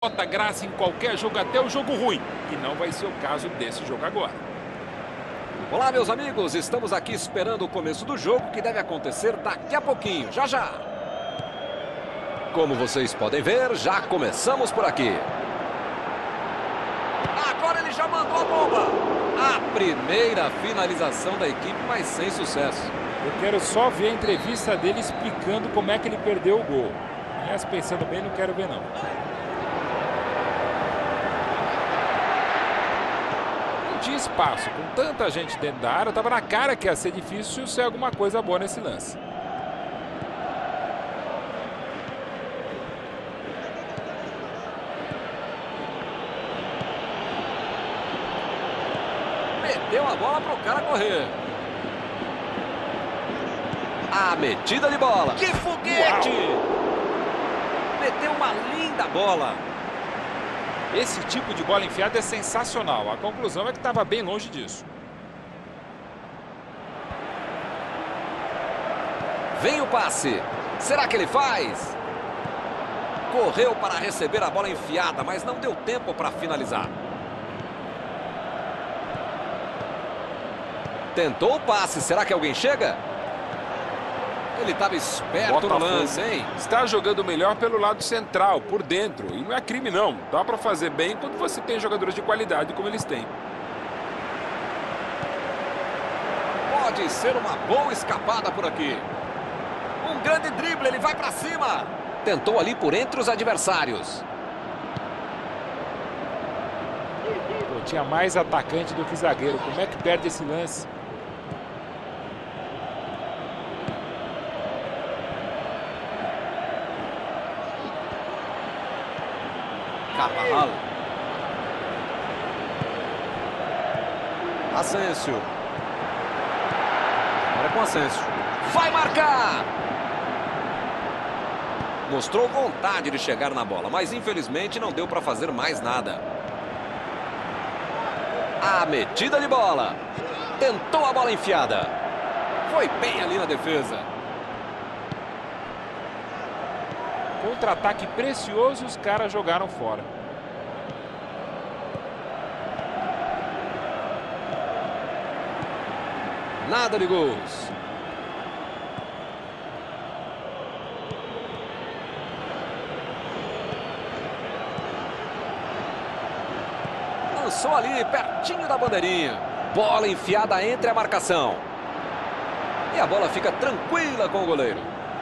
bota graça em qualquer jogo, até o jogo ruim. E não vai ser o caso desse jogo agora. Olá, meus amigos. Estamos aqui esperando o começo do jogo, que deve acontecer daqui a pouquinho, já já. Como vocês podem ver, já começamos por aqui. Agora ele já mandou a bomba. A primeira finalização da equipe, mas sem sucesso. Eu quero só ver a entrevista dele explicando como é que ele perdeu o gol. Mas pensando bem, não quero ver não. Não tinha espaço, com tanta gente dentro da área, estava na cara que ia ser difícil ser alguma coisa boa nesse lance. Meteu a bola para o cara correr. A metida de bola. Que foguete! Uau. Meteu uma linda bola. Esse tipo de bola enfiada é sensacional. A conclusão é que estava bem longe disso. Vem o passe. Será que ele faz? Correu para receber a bola enfiada, mas não deu tempo para finalizar. Tentou o passe. Será que alguém chega? Ele estava esperto no lance, hein? Está jogando melhor pelo lado central, por dentro. E não é crime, não. Dá para fazer bem quando você tem jogadores de qualidade como eles têm. Pode ser uma boa escapada por aqui. Um grande drible, ele vai para cima. Tentou ali por entre os adversários. Pô, tinha mais atacante do que zagueiro. Como é que perde esse lance? Carvajal. Asensio. Agora com Asensio. Vai marcar! Mostrou vontade de chegar na bola, mas infelizmente não deu para fazer mais nada. A metida de bola. Tentou a bola enfiada. Foi bem ali na defesa. Contra-ataque precioso, os caras jogaram fora. Nada de gols. Lançou ali, pertinho da bandeirinha. Bola enfiada entre a marcação. E a bola fica tranquila com o goleiro.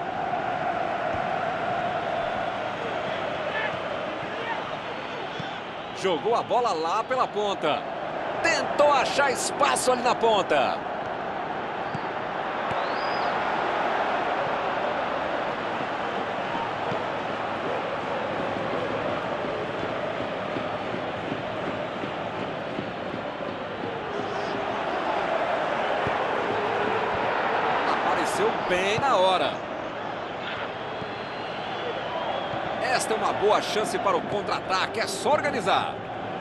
Jogou a bola lá pela ponta. Tentou achar espaço ali na ponta. Apareceu bem na hora. Esta é uma boa chance para o contra-ataque, é só organizar.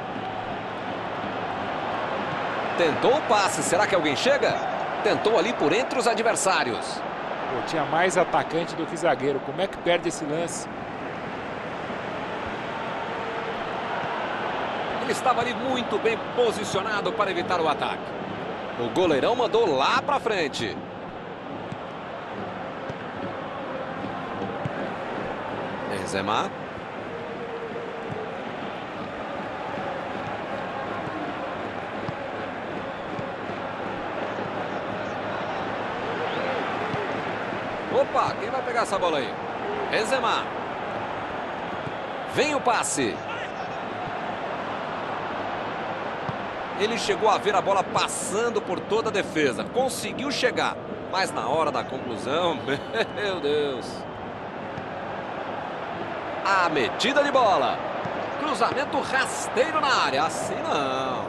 Tentou o passe, será que alguém chega? Tentou ali por entre os adversários. Pô, tinha mais atacante do que zagueiro. Como é que perde esse lance? Ele estava ali muito bem posicionado para evitar o ataque. O goleirão mandou lá para frente. Benzema. Opa, quem vai pegar essa bola aí? Benzema. Vem o passe. Ele chegou a ver a bola passando por toda a defesa. Conseguiu chegar. Mas na hora da conclusão, meu Deus. A metida de bola. Cruzamento rasteiro na área. Assim não.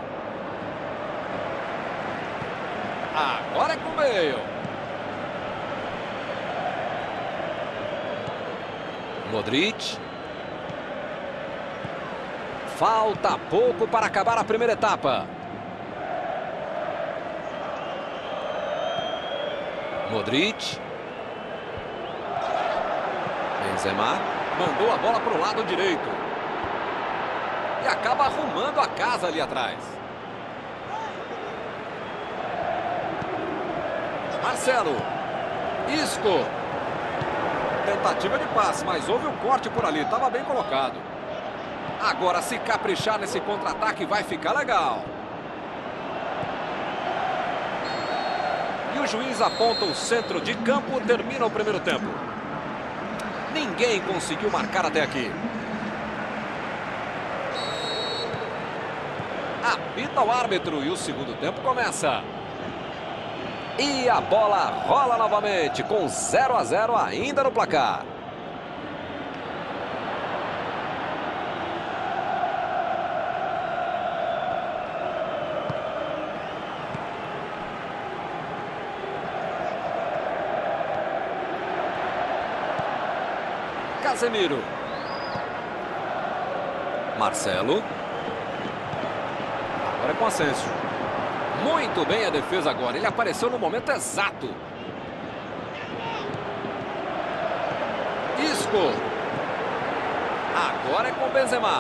Agora é com o meio. Modric. Falta pouco para acabar a primeira etapa. Modric. Benzema mandou a bola para o lado direito. E acaba arrumando a casa ali atrás. Marcelo. Isco. Tentativa de passe, mas houve um corte por ali. Estava bem colocado. Agora, se caprichar nesse contra-ataque, vai ficar legal. E o juiz aponta o centro de campo. Termina o primeiro tempo. Ninguém conseguiu marcar até aqui. Apita o árbitro e o segundo tempo começa. E a bola rola novamente com 0 a 0 ainda no placar. Casemiro. Marcelo. Agora é com Asensio. Muito bem a defesa agora. Ele apareceu no momento exato. Isco. Agora é com Benzema.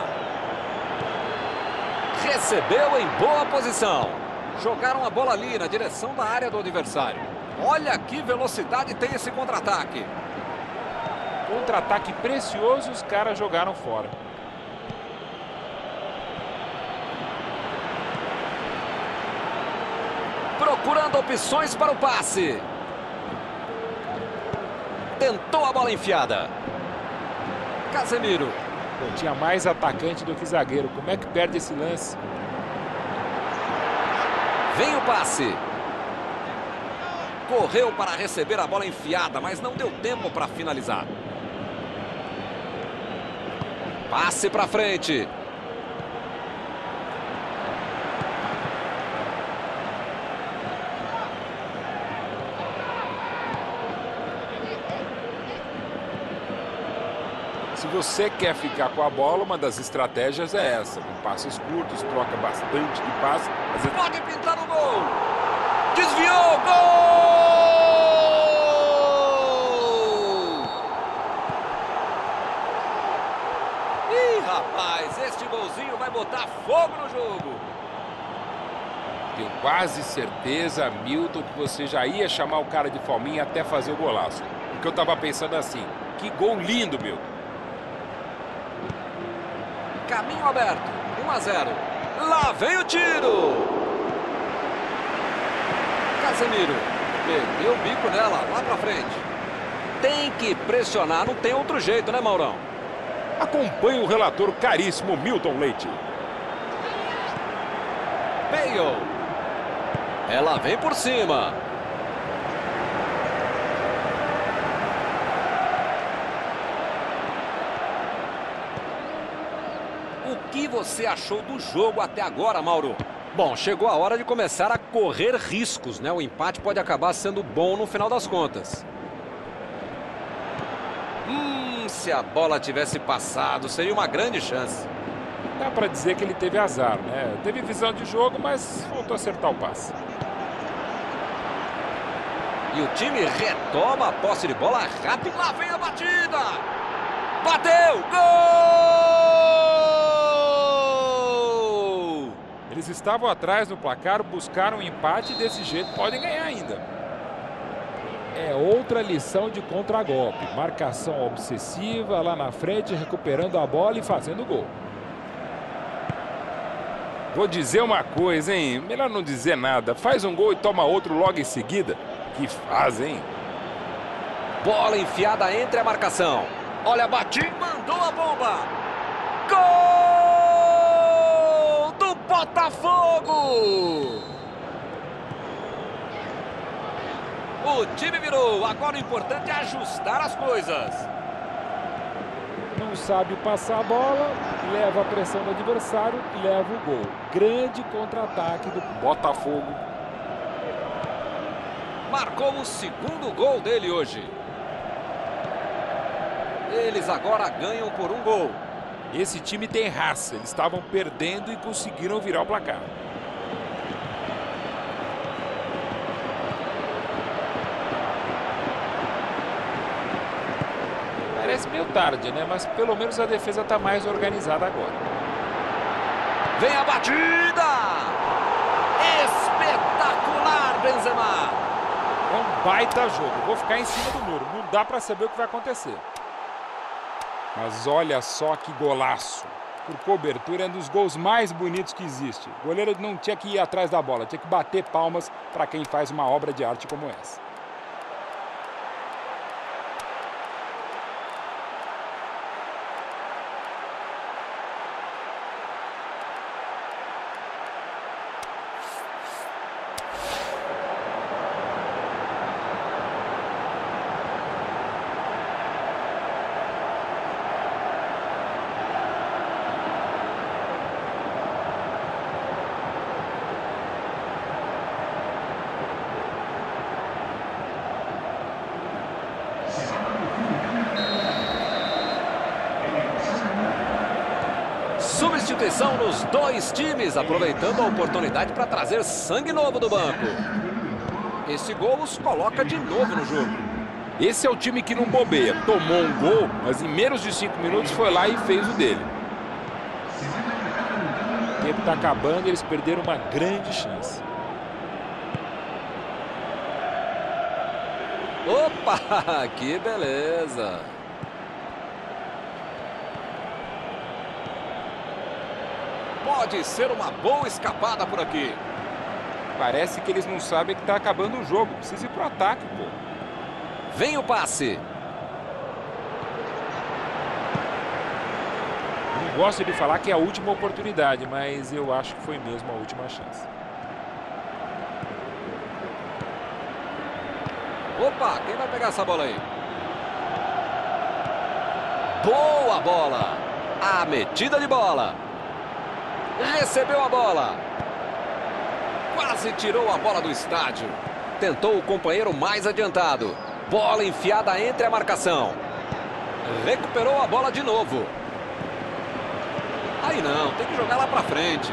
Recebeu em boa posição. Jogaram a bola ali na direção da área do adversário. Olha que velocidade tem esse contra-ataque. Contra-ataque precioso, os caras jogaram fora. Procurando opções para o passe. Tentou a bola enfiada. Casemiro. Pô, tinha mais atacante do que zagueiro. Como é que perde esse lance? Vem o passe. Correu para receber a bola enfiada, mas não deu tempo para finalizar. Passe para frente. Se você quer ficar com a bola, uma das estratégias é essa. Com passes curtos, troca bastante de passe. Às vezes... Pode pintar o gol. Desviou, gol! Ih, rapaz, este golzinho vai botar fogo no jogo. Tenho quase certeza, Milton, que você já ia chamar o cara de fominha até fazer o golaço. Porque eu tava pensando assim, que gol lindo, Milton. Caminho aberto, 1 a 0. Lá vem o tiro. Casemiro. Perdeu o bico nela, lá pra frente. Tem que pressionar, não tem outro jeito, né, Maurão? Acompanhe o relator caríssimo Milton Leite. Bale. Ela vem por cima. O que você achou do jogo até agora, Mauro? Bom, chegou a hora de começar a correr riscos, né? O empate pode acabar sendo bom no final das contas. Se a bola tivesse passado, seria uma grande chance. Dá pra dizer que ele teve azar, né? Teve visão de jogo, mas faltou acertar o passe. E o time retoma a posse de bola rápido. Lá vem a batida. Bateu! Gol! Eles estavam atrás no placar, buscaram um empate e desse jeito podem ganhar ainda. É outra lição de contragolpe. Marcação obsessiva lá na frente, recuperando a bola e fazendo gol. Vou dizer uma coisa, hein? Melhor não dizer nada. Faz um gol e toma outro logo em seguida. Que faz, hein? Bola enfiada entre a marcação. Olha, batida, mandou a bomba. Gol do Botafogo! O time virou. Agora o importante é ajustar as coisas. Não sabe passar a bola, leva a pressão do adversário e leva o gol. Grande contra-ataque do Botafogo. Marcou o segundo gol dele hoje. Eles agora ganham por um gol. Esse time tem raça. Eles estavam perdendo e conseguiram virar o placar. Parece meio tarde, né? Mas pelo menos a defesa está mais organizada agora. Vem a batida! Espetacular, Benzema! É um baita jogo. Vou ficar em cima do muro. Não dá para saber o que vai acontecer. Mas olha só que golaço. Por cobertura, é um dos gols mais bonitos que existe. O goleiro não tinha que ir atrás da bola, tinha que bater palmas para quem faz uma obra de arte como essa. Substituição nos dois times, aproveitando a oportunidade para trazer sangue novo do banco. Esse gol os coloca de novo no jogo. Esse é o time que não bobeia. Tomou um gol, mas em menos de 5 minutos foi lá e fez o dele. O tempo está acabando e eles perderam uma grande chance. Opa, que beleza! Pode ser uma boa escapada por aqui. Parece que eles não sabem que está acabando o jogo. Precisa ir pro ataque, pô. Vem o passe. Não gosto de falar que é a última oportunidade, mas eu acho que foi mesmo a última chance. Opa, quem vai pegar essa bola aí? Boa bola! A metida de bola. Recebeu a bola. Quase tirou a bola do estádio. Tentou o companheiro mais adiantado. Bola enfiada entre a marcação. Recuperou a bola de novo. Aí não, tem que jogar lá pra frente.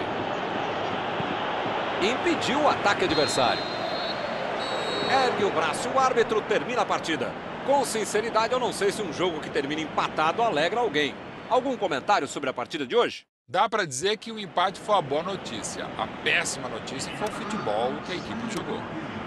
Impediu o ataque adversário. Ergue o braço e o árbitro termina a partida. Com sinceridade, eu não sei se um jogo que termina empatado alegra alguém. Algum comentário sobre a partida de hoje? Dá para dizer que o empate foi a boa notícia. A péssima notícia foi o futebol que a equipe jogou.